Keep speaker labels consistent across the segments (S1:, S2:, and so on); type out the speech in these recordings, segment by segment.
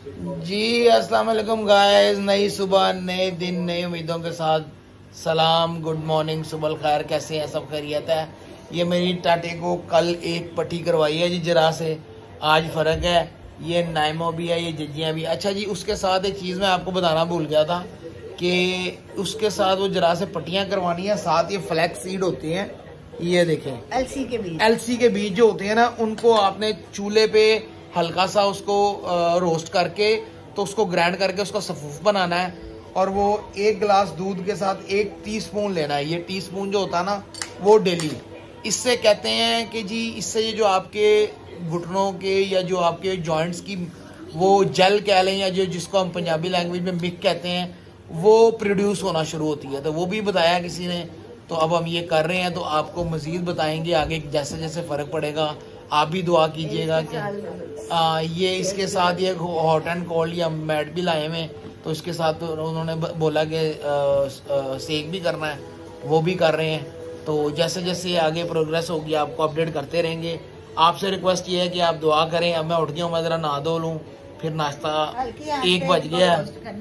S1: जी अस्सलाम वालेकुम गाइस, नई सुबह नए दिन नई उम्मीदों के साथ सलाम, गुड मॉर्निंग, सुबह खैर। कैसे हैं सब? खैरियत है। ये मेरी टाटे को कल एक पट्टी करवाई है जी जरा से, आज फ़र्क है। ये नाइमो भी है, ये जजियाँ भी। अच्छा जी, उसके साथ एक चीज़ मैं आपको बताना भूल गया था कि उसके साथ वो जरा से पट्टियाँ करवानी है, साथ ये फ्लैक्स सीड होते हैं, ये देखें एलसी के बीज जो होते हैं ना, उनको आपने चूल्हे पे हल्का सा उसको रोस्ट करके तो उसको ग्राइंड करके उसका सफूफ बनाना है, और वो 1 गिलास दूध के साथ 1 टीस्पून लेना है। ये टीस्पून जो होता है ना वो डेली। इससे कहते हैं कि जी इससे ये जो आपके घुटनों के या जो आपके जॉइंट्स की वो जेल कह लें या जो जिसको हम पंजाबी लैंग्वेज में मिक कहते हैं, वो प्रोड्यूस होना शुरू होती है। तो वो भी बताया किसी ने, तो अब हम ये कर रहे हैं, तो आपको मज़ीद बताएंगे आगे जैसे जैसे फ़र्क पड़ेगा। आप भी दुआ कीजिएगा कि ये इसके साथ ये हॉट एंड कोल्ड या मैट भी लाए हुए, तो इसके साथ तो उन्होंने बोला कि सेक भी करना है, वो भी कर रहे हैं। तो जैसे जैसे आगे प्रोग्रेस होगी आपको अपडेट करते रहेंगे। आपसे रिक्वेस्ट ये है कि आप दुआ करें। अब मैं उठ गया हूँ, मैं ज़रा नहा धो लूँ, फिर नाश्ता 1 बज गया,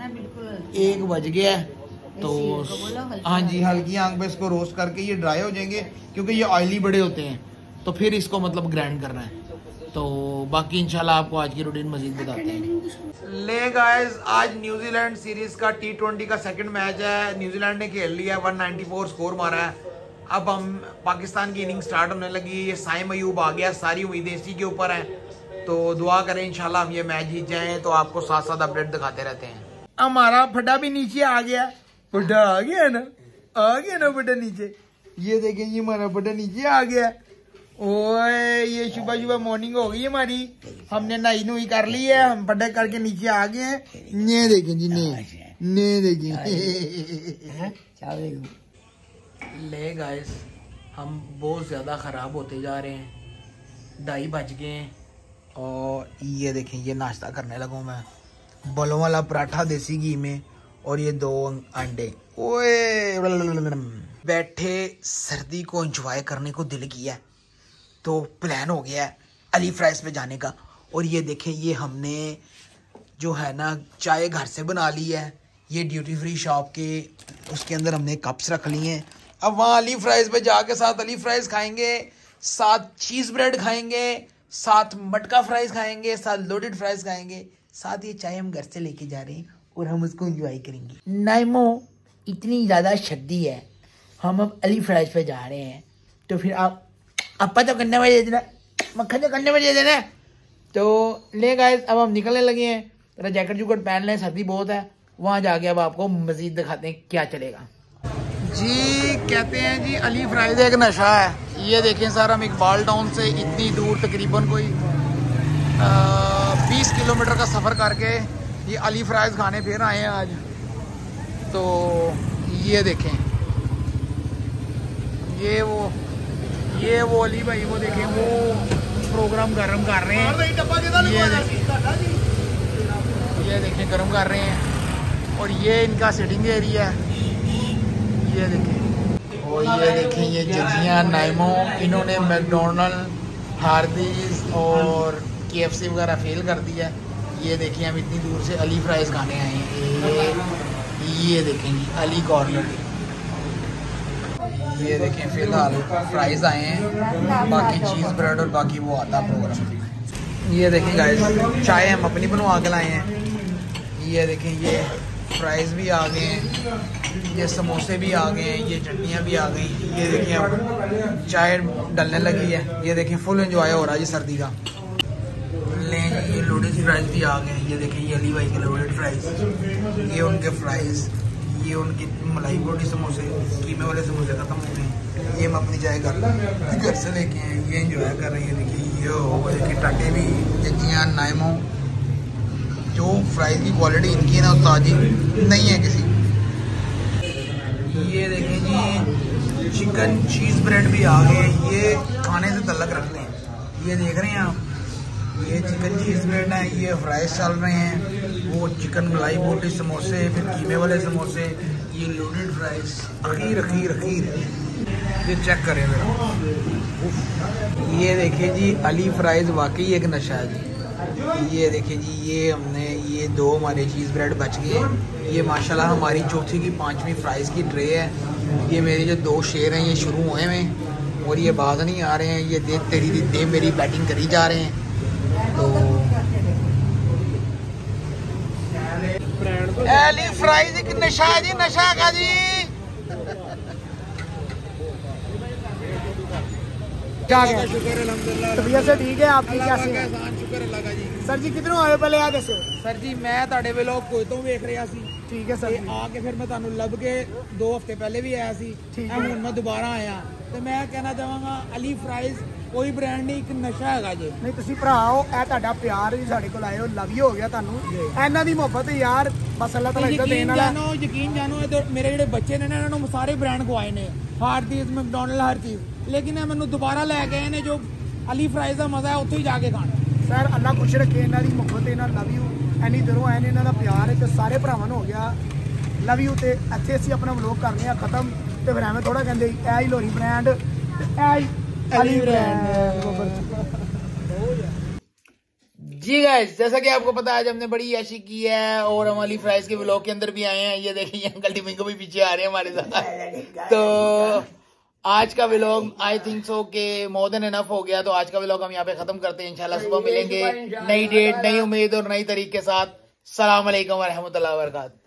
S1: 1 बज गया। तो हाँ जी, हल्की आंख पे इसको रोस्ट करके ये ड्राई हो जाएंगे, क्योंकि ये ऑयली बड़े होते हैं, तो फिर इसको मतलब ग्राइंड करना है। तो बाकी इंशाल्लाह आपको आज की रूटीन मजीद बताते हैं। ले गाइस, आज न्यूजीलैंड सीरीज का T20 का सेकंड मैच है। न्यूजीलैंड ने खेल लिया, 194 स्कोर मारा है। अब हम पाकिस्तान की इनिंग स्टार्ट होने लगी। ये साइम अयूब आ गया, सारी उम्मीदें इसी के ऊपर हैं। तो दुआ करें इंशाल्लाह हम ये मैच जीत जाएं, तो आपको साथ साथ अपडेट दिखाते रहते हैं। हमारा फटा भी नीचे आ गया, फटा आ गया ना, आ गया ना फटा नीचे। ये देखें, ये हमारा फटा नीचे आ गया। ओए, ये सुबह सुबह मॉर्निंग हो गई हमारी, हमने नहाई नुई कर ली है, हम फटे करके नीचे आ गए हैं। ये देखें जी, ने देखें। ले गाइस, हम बहुत ज़्यादा ख़राब होते जा रहे हैं। 2:30 बज गए हैं और ये देखें, ये नाश्ता करने लगा मैं। बलों वाला पराठा देसी घी में और ये 2 अंडे। ओए, बैठे सर्दी को एंजॉय करने को दिल किया, तो प्लान हो गया है अली फ्राइज पे जाने का। और ये देखें, ये हमने जो है ना चाय घर से बना ली है। ये ड्यूटी फ्री शॉप के उसके अंदर हमने कप्स रख लिए हैं। अब वहाँ अली फ्राइज पे जाके साथ अली फ्राइज खाएंगे, साथ चीज़ ब्रेड खाएंगे, साथ मटका फ्राइज खाएंगे, साथ लोडेड फ्राइज खाएंगे, साथ ये चाय हम घर से लेके जा रहे हैं और हम उसको एंजॉय करेंगे। नाइमो इतनी ज़्यादा शद्दी है, हम अब अली फ्राइज पे जा रहे हैं, तो फिर आप अपा तो करने में दे देना, मक्खन तो करने में दे देना। तो ले गाइस, अब हम निकलने लगे हैं। तेरा जैकेट जूकेट पहन लें, सर्दी बहुत है। वहाँ जाके अब आपको मजीद दिखाते हैं क्या चलेगा जी। कहते हैं जी अली फ्राइज एक नशा है। ये देखें सर, हम इकबाल टाउन से इतनी दूर तकरीबन कोई 20 किलोमीटर का सफ़र करके ये अली फ्राइज खाने फिर आए हैं आज। तो ये देखें, ये वो अली भाई, वो देखें, वो प्रोग्राम गर्म कर रहे हैं। ये देखें गर्म कर रहे हैं, और ये इनका सिटिंग एरिया है। ये देखें, और ये देखें, ये जजियाँ नाइमो, इन्होंने मैकडोनल्ड, हार्दिस और KFC वगैरह फेल कर दिया। ये देखें, हम इतनी दूर से अली फ्राइज खाने आए हैं। ये देखें जी, अली कॉर्नर। ये देखें, फिलहाल फ्राइज आए हैं, बाकी चीज़ ब्रेड और बाकी वो आता प्रोग्राम। ये देखें गाइस, चाय हम अपनी बनवा के लाए हैं। ये देखें, ये फ्राइज भी आ गए हैं, ये समोसे भी आ गए हैं, ये चटनियाँ भी आ गई। ये देखें, अब चाय डलने लगी है। ये देखें, फुल एंजॉय हो रहा है जी सर्दी का। लें, ये लोडेड फ्राइज भी आ गए हैं। ये देखें, ये अली भाई के लोडेड फ्राइज, ये उनके फ्राइज, ये उनकी मलाई बोटी समोसे, कीमे वाले समोसे ख़त्म हो गए। ये हम अपनी चाय घर से लेके हैं, ये एंजॉय कर रहे हैं। देखिए, ये देखिए टाटे भी, जजियाँ, नाइमो। जो फ्राइज की क्वालिटी इनकी है ना, ताजी नहीं है किसी। ये देखें जी, चिकन चीज़ ब्रेड भी आ गए। ये खाने से तल्लक रखते हैं। ये देख रहे हैं आप, ये चिकन चीज़ ब्रेड है, ये फ्राइज चल रहे हैं, वो चिकन मलाई बोटी समोसे, फिर कीमे वाले समोसे, ये लोडेड फ्राइज, खीर। ये चेक करें जरा, ये देखिए जी, अली फ्राइज वाकई एक नशा है जी।
S2: ये देखें जी, ये हमने ये 2 हमारे चीज़ ब्रेड बच गए हैं। ये माशाल्लाह हमारी चौथी की 5वीं फ्राइज़ की ट्रे है। ये मेरे जो 2 शेर हैं ये शुरू हुए हैं और ये बाज नहीं आ रहे हैं। ये दे मेरी बैटिंग करी जा रहे हैं। तो
S1: एली फ्राइज एक नशा है जी, नशा का जी।
S2: शुक्र अल्हम्दुलिल्लाह,
S3: तबीयत से ठीक है आपकी? कैसे है
S2: शुक्र अल्लाह का जी।
S3: सर जी किधरों आए पहले आ दसो।
S2: सर जी मैं ਤੁਹਾਡੇ ਵਲੋਗ ਕੋਈ ਤੋਂ ਵੇਖ ਰਿਹਾ ਸੀ
S3: ठीक है सर
S2: ਤੇ
S3: जी।
S2: ਆ ਕੇ ਫਿਰ ਮੈਂ ਤੁਹਾਨੂੰ ਲੱਭ ਕੇ 2 ਹਫ਼ਤੇ ਪਹਿਲੇ ਵੀ ਆਇਆ ਸੀ।
S3: ਠੀਕ
S2: ਇਹ ਹੁਣ ਮੈਂ ਦੁਬਾਰਾ ਆਇਆ ਤੇ ਮੈਂ ਕਹਿਣਾ ਚਾਹਾਂਗਾ ਅਲੀ ਫਰਾਈਜ਼ ਕੋਈ ਬ੍ਰਾਂਡ ਨਹੀਂ, ਇੱਕ ਨਸ਼ਾ ਹੈਗਾ ਜੀ।
S3: ਨਹੀਂ ਤੁਸੀਂ ਭਰਾ ਹੋ, ਇਹ ਤੁਹਾਡਾ ਪਿਆਰ ਜੀ ਸਾਡੇ ਕੋਲ ਆਏ ਹੋ, ਲਵ ਯੂ ਹੋ ਗਿਆ ਤੁਹਾਨੂੰ। ਇਹਨਾਂ ਦੀ ਮੁਹੱਬਤ ਯਾਰ ਬਸ ਅੱਲਾਹ ਤਾਲਾ ਇੱਜ਼ਤ ਦੇਣ ਵਾਲਾ।
S2: ਯਕੀਨ ਜਾਨੋ ਇਹ ਮੇਰੇ ਜਿਹੜੇ ਬੱਚੇ ਨੇ ਨਾ ਇਹਨਾਂ ਨੂੰ ਸਾਰੇ ਬ੍ਰਾਂਡ ਖਵਾਏ ਨੇ, ਹਾਰਦੀਜ਼, ਮੈਕਡੋਨਲਡ, ਹਰ ਚੀਜ਼, ਲੇਕਿਨ ਇਹ ਮੈਨੂੰ ਦੁਬਾਰਾ ਲੈ ਕੇ ਆਏ ਨੇ ਜੋ ਅਲੀ ਫਰਾਈਜ਼ ਦਾ ਮਜ਼ਾ ਹੈ ਉੱਥੇ ਹੀ ਜਾ ਕੇ ਖਾਣਾ।
S3: ਸਰ ਅੱਲਾਹ ਖੁਸ਼ ਰੱਖੇ ਇਹਨਾਂ ਦੀ ਮੁਹੱਬਤ, ਇਹਨਾਂ ਲਵ ਯੂ ਐਨੀ ਦਿਲੋਂ ਆਏ ਨੇ, ਇਹਨਾਂ ਦਾ ਪਿਆਰ ਹੈ ਤੇ ਸਾਰੇ ਭਰਾਵਾਂ ਨੂੰ ਹੋ ਗਿਆ ਲਵ ਯੂ। ਤੇ ਇੱਥੇ ਅਸੀਂ ਆਪਣਾ ਵਲੋਗ ਕਰਨੇ ਆ ਖਤਮ ਤੇ ਫਿਰ ਐਵੇਂ ਥੋੜਾ ਕਹਿੰਦੇ ਇਹ ਹੀ ਲੋਰੀ ਬ੍ਰਾਂਡ ਤੇ ਇਹ ਹੀ अली ब्रांड।
S1: जी गाइस, जैसा कि आपको पता है आज हमने बड़ी ऐशी की है और हम अली फ्राइज के व्लॉग के अंदर भी आए हैं। ये देखिए अंकल टिमिंग को भी पीछे आ रहे हैं हमारे साथ। तो आज का व्लॉग आई थिंक सो के मोर देन इनफ हो गया। तो आज का व्लॉग हम यहाँ पे खत्म करते हैं। इंशाल्लाह सुबह मिलेंगे नई डेट, नई उम्मीद और नई तारीख के साथ। सलाम अलैकुम व रहमतुल्लाहि व बरकातहू।